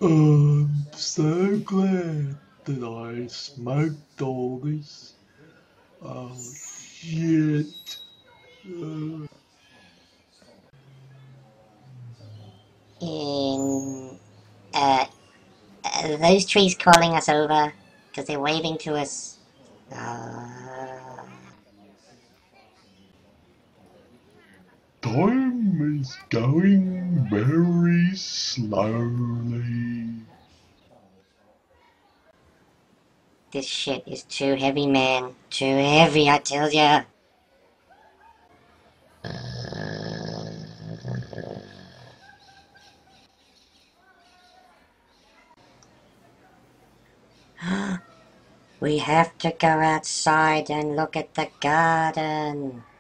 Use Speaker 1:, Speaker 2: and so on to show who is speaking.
Speaker 1: I'm so glad that I smoked all this. Oh, shit. Uh,
Speaker 2: In, are those trees calling us over? Because they're waving to us. Uh,
Speaker 1: Time is going very slowly.
Speaker 2: this shit is too heavy, man. Too heavy, I tell ya. We have to go outside and look at the garden.